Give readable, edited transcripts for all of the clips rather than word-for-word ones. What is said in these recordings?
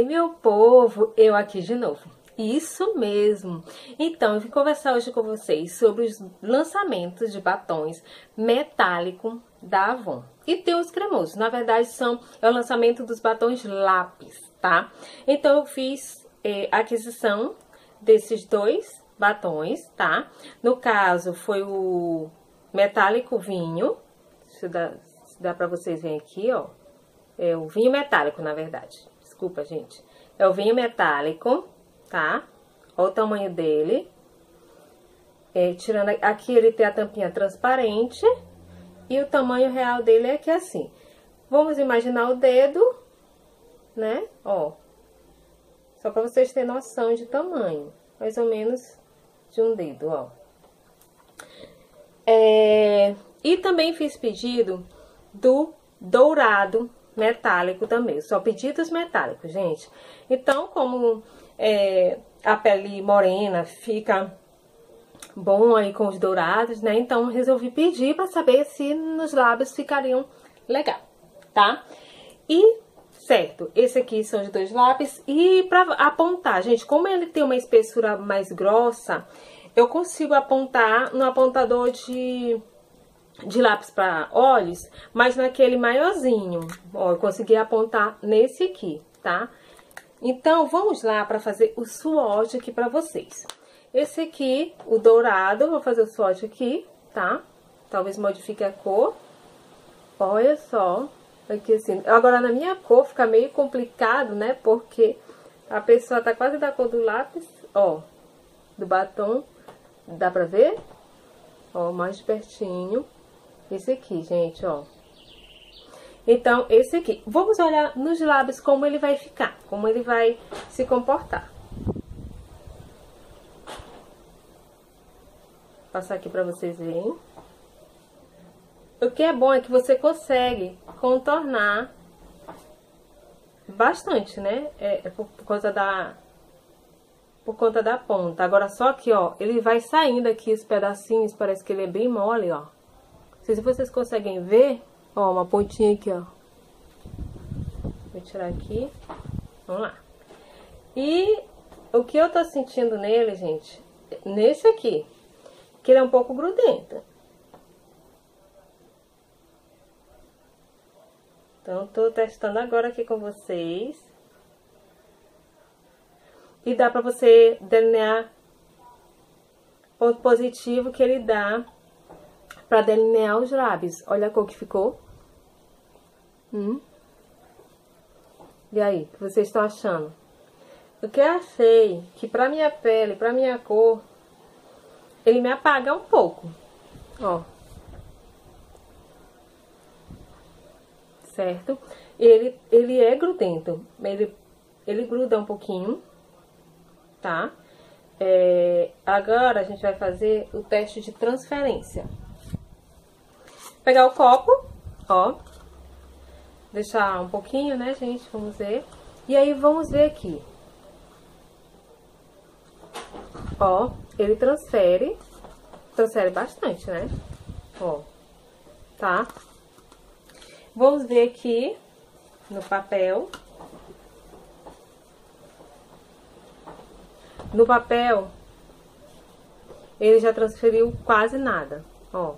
meu povo, eu aqui de novo. Isso mesmo! Então, eu vim conversar hoje com vocês sobre os lançamentos de batons metálico da Avon. E tem os cremosos, na verdade é o lançamento dos batons lápis, tá? Então, eu fiz aquisição desses dois batons, tá? No caso, foi o metálico vinho, se dá pra vocês verem aqui, ó. É o vinho metálico, na verdade. Desculpa, gente. É o vinho metálico, tá? Olha o tamanho dele. Tirando aqui, ele tem a tampinha transparente. E o tamanho real dele é que assim. Vamos imaginar o dedo, né? Ó. Só pra vocês terem noção de tamanho. Mais ou menos de um dedo, ó. E também fiz pedido do dourado metálico também. Só pedidos metálicos, gente. Então, como a pele morena fica bom aí com os dourados, né? Então, resolvi pedir pra saber se nos lábios ficariam legal, tá? E, certo, esse aqui são os dois lápis. E pra apontar, gente, como ele tem uma espessura mais grossa, eu consigo apontar no apontador de lápis para olhos, mas naquele maiorzinho. Ó, eu consegui apontar nesse aqui, tá? Então, vamos lá para fazer o swatch aqui para vocês. Esse aqui, o dourado, vou fazer o swatch aqui, tá? Talvez modifique a cor. Olha só, aqui assim. Agora, na minha cor fica meio complicado, né? Porque a pessoa tá quase da cor do lápis, ó, do batom. Dá pra ver? Ó, mais de pertinho. Esse aqui, gente, ó. Então, esse aqui. Vamos olhar nos lábios como ele vai ficar. Como ele vai se comportar. Vou passar aqui pra vocês verem. O que é bom é que você consegue contornar bastante, né? Por conta da ponta. Agora, só que, ó, ele vai saindo aqui os pedacinhos. Parece que ele é bem mole, ó. Não sei se vocês conseguem ver. Ó, uma pontinha aqui, ó. Vou tirar aqui. Vamos lá. E o que eu tô sentindo nele, gente, nesse aqui, que ele é um pouco grudento. Então, tô testando agora aqui com vocês. E dá pra você delinear ponto positivo que ele dá pra delinear os lábios. Olha a cor que ficou. E aí, o que vocês estão achando? O que eu achei que pra minha pele, pra minha cor, ele me apaga um pouco. Ó. Certo? Ele é grudento. Ele gruda um pouquinho. Tá? Agora a gente vai fazer o teste de transferência. Pegar o copo, ó. Deixar um pouquinho, né, gente? Vamos ver. E aí, vamos ver aqui. Ó, ele transfere. Transfere bastante, né? Ó. Tá? Vamos ver aqui no papel. No papel, ele já transferiu quase nada, ó.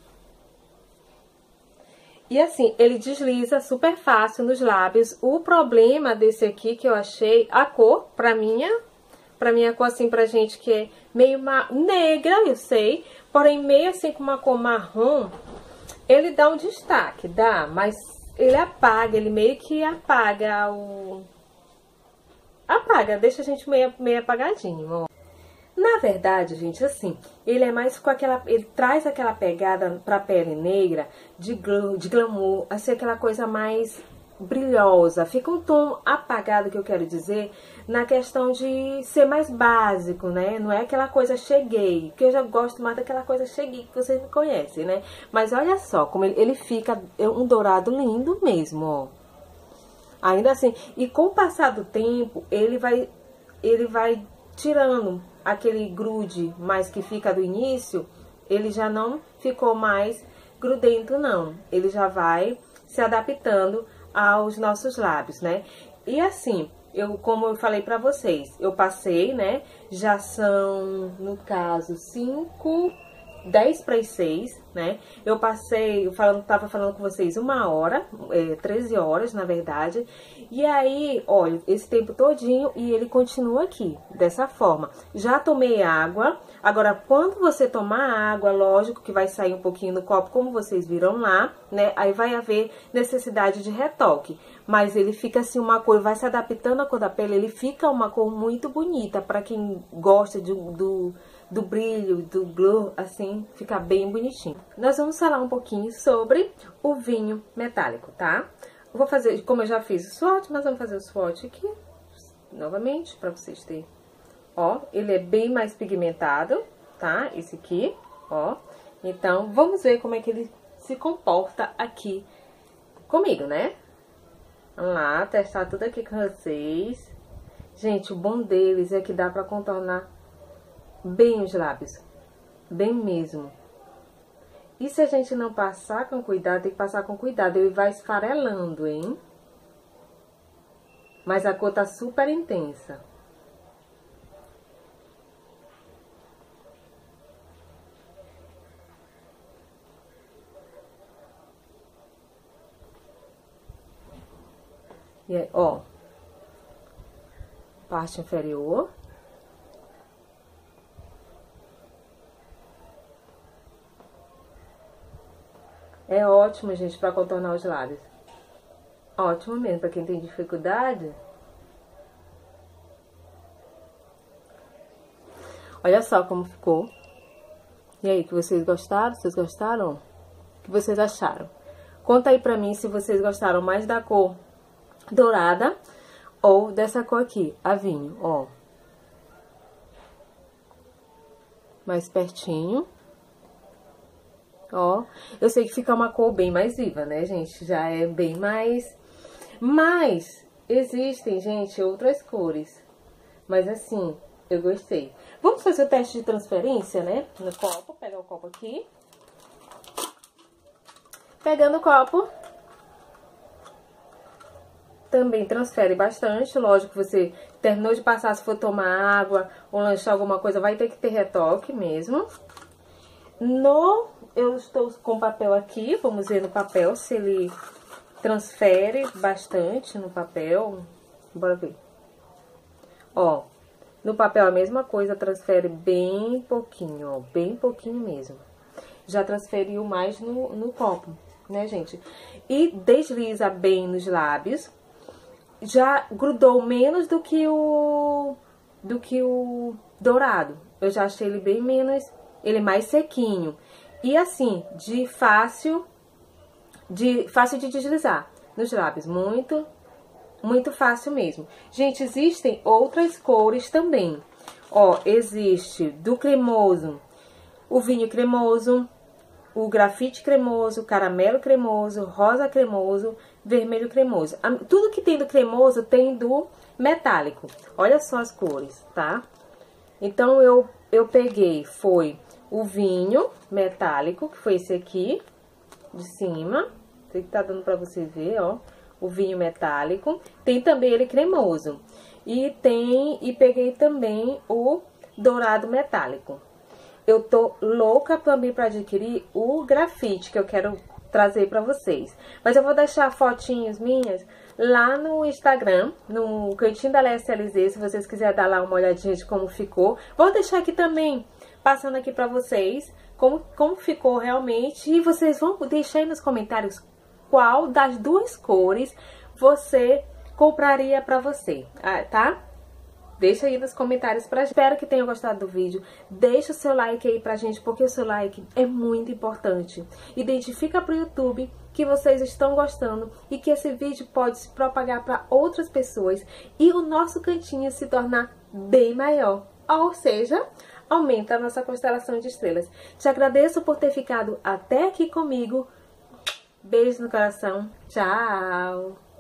E assim, ele desliza super fácil nos lábios. O problema desse aqui que eu achei, a cor, pra minha cor assim, pra gente que é meio negra, eu sei, porém meio assim com uma cor marrom, ele dá um destaque, dá, mas ele apaga, ele meio que apaga deixa a gente meio apagadinho, ó. Na verdade, gente, assim, ele é mais com ele traz aquela pegada pra pele negra de glamour, assim, aquela coisa mais brilhosa. Fica um tom apagado, que eu quero dizer, na questão de ser mais básico, né? Não é aquela coisa cheguei, que eu já gosto mais daquela coisa cheguei que vocês me conhecem, né? Mas olha só como ele fica um dourado lindo mesmo, ó. Ainda assim, e com o passar do tempo, ele vai tirando aquele grude mais que fica do início, ele já não ficou mais grudento, não. Ele já vai se adaptando aos nossos lábios, né? E assim, como eu falei pra vocês, eu passei, né? Já são, no caso, 10 para as 6, né? Eu passei, tava falando com vocês 1 hora, 13 horas, na verdade. E aí, olha, esse tempo todinho e ele continua aqui, dessa forma. Já tomei água. Agora, quando você tomar água, lógico que vai sair um pouquinho no copo, como vocês viram lá, né? Aí vai haver necessidade de retoque. Mas ele fica assim uma cor, vai se adaptando à cor da pele, ele fica uma cor muito bonita. Pra quem gosta do brilho, do glow, assim, fica bem bonitinho. Nós vamos falar um pouquinho sobre o vinho metálico, tá? Vou fazer, como eu já fiz o swatch, mas vamos fazer o swatch aqui, novamente, pra vocês terem. Ó, ele é bem mais pigmentado, tá? Esse aqui, ó. Então, vamos ver como é que ele se comporta aqui comigo, né? Vamos lá, testar tudo aqui com vocês. Gente, o bom deles é que dá pra contornar bem os lábios, bem mesmo. E se a gente não passar com cuidado, tem que passar com cuidado, ele vai esfarelando, hein? Mas a cor tá super intensa. E aí, ó, parte inferior. É ótimo, gente, pra contornar os lábios. Ótimo mesmo, pra quem tem dificuldade. Olha só como ficou. E aí, que vocês gostaram? Vocês gostaram? O que vocês acharam? Conta aí pra mim se vocês gostaram mais da cor dourada ou dessa cor aqui, a vinho, ó. Mais pertinho. Ó, eu sei que fica uma cor bem mais viva, né, gente? Já é bem mais... Mas existem, gente, outras cores. Mas assim, eu gostei. Vamos fazer o teste de transferência, né? No copo, pegar o copo aqui. Pegando o copo. Também transfere bastante. Lógico que você terminou de passar, se for tomar água ou lanchar alguma coisa, vai ter que ter retoque mesmo. Eu estou com papel aqui, vamos ver no papel se ele transfere bastante no papel. Bora ver. Ó, no papel a mesma coisa, transfere bem pouquinho, ó, bem pouquinho mesmo. Já transferiu mais no copo, né, gente? E desliza bem nos lábios. Já grudou menos do que o dourado. Eu já achei ele bem menos, ele mais sequinho. E assim, fácil de deslizar nos lábios. Muito, muito fácil mesmo. Gente, existem outras cores também. Ó, existe do cremoso, o vinho cremoso, o grafite cremoso, caramelo cremoso, rosa cremoso, vermelho cremoso. Tudo que tem do cremoso tem do metálico. Olha só as cores, tá? Então, eu peguei, foi o vinho metálico, que foi esse aqui, de cima. Sei que tá dando pra vocês ver, ó. O vinho metálico. Tem também ele cremoso. E peguei também o dourado metálico. Eu tô louca também pra adquirir o grafite, que eu quero trazer pra vocês. Mas eu vou deixar fotinhos minhas lá no Instagram, no Cantinho da Léa SLZ, se vocês quiserem dar lá uma olhadinha de como ficou. Vou deixar aqui também, passando aqui pra vocês, como ficou realmente. E vocês vão deixar aí nos comentários qual das duas cores você compraria pra você, tá? Deixa aí nos comentários pra gente. Espero que tenham gostado do vídeo. Deixa o seu like aí pra gente, porque o seu like é muito importante. Identifica pro YouTube que vocês estão gostando e que esse vídeo pode se propagar para outras pessoas e o nosso cantinho se tornar bem maior. Ou seja, aumenta a nossa constelação de estrelas. Te agradeço por ter ficado até aqui comigo. Beijo no coração. Tchau!